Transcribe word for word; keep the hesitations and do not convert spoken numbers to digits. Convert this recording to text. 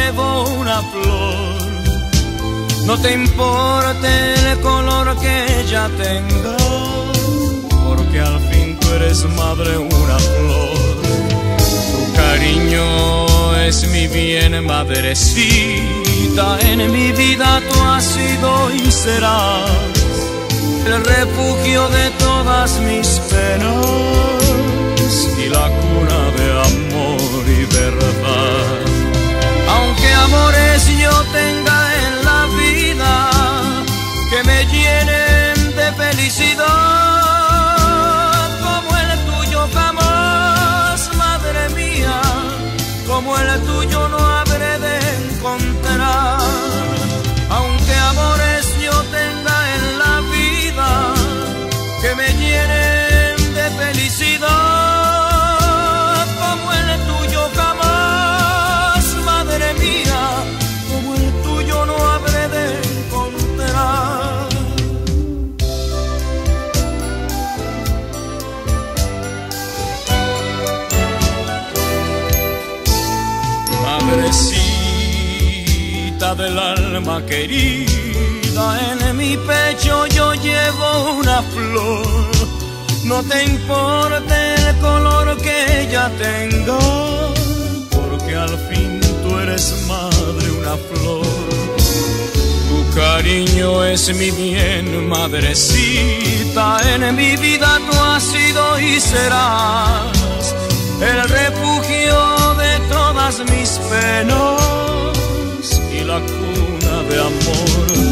llevo una flor. No te importe el color que ella tenga, porque al fin tú eres madre, una flor. Tu cariño es mi bien, madrecita. En mi vida tú has sido y serás el refugio de todas mis penas y la cuna de amor y verdad. Aunque amores yo tenga en la vida que me llenen de felicidad, como el tuyo jamás, madre mía, como el tuyo no habré de encontrar. Aunque amores yo tenga en la vida que me llenen de felicidad, como el tuyo jamás, madre mía, como el tuyo no habré de encontrar. Madrecita del alma querida, en mi pecho yo llevo una flor. No te importe el color que ella tenga, porque al fin tú eres madre, una flor. Tu cariño es mi bien, madrecita. En mi vida tú has sido y serás el refugio de todas mis penas y la cuna de amor.